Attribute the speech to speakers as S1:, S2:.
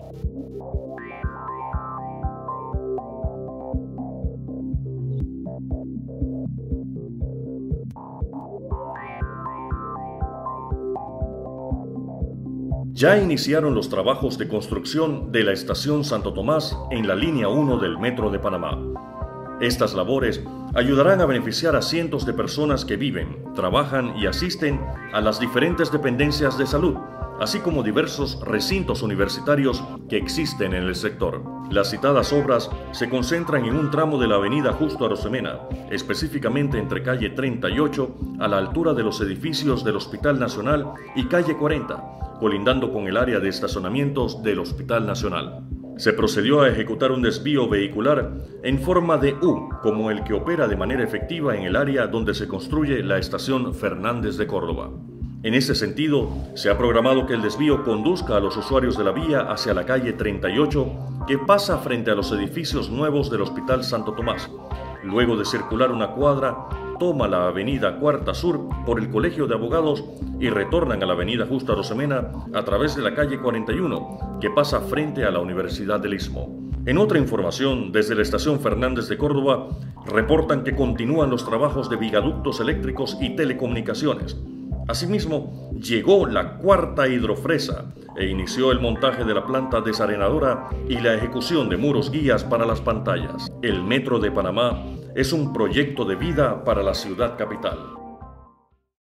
S1: Ya iniciaron los trabajos de construcción de la estación Santo Tomás en la línea 1 del Metro de Panamá. Estas labores ayudarán a beneficiar a cientos de personas que viven, trabajan y asisten a las diferentes dependencias de salud, así como diversos recintos universitarios que existen en el sector. Las citadas obras se concentran en un tramo de la avenida Justo Arosemena, específicamente entre calle 38 a la altura de los edificios del Hospital Nacional y calle 40, colindando con el área de estacionamientos del Hospital Nacional. Se procedió a ejecutar un desvío vehicular en forma de U, como el que opera de manera efectiva en el área donde se construye la estación Fernández de Córdoba. En ese sentido, se ha programado que el desvío conduzca a los usuarios de la vía hacia la calle 38, que pasa frente a los edificios nuevos del Hospital Santo Tomás. Luego de circular una cuadra, toma la avenida Cuarta Sur por el Colegio de Abogados y retornan a la avenida Justo Arosemena a través de la calle 41, que pasa frente a la Universidad del Istmo. En otra información, desde la estación Fernández de Córdoba, reportan que continúan los trabajos de viaductos eléctricos y telecomunicaciones. Asimismo, llegó la cuarta hidrofresa e inició el montaje de la planta desarenadora y la ejecución de muros guías para las pantallas. El Metro de Panamá es un proyecto de vida para la ciudad capital.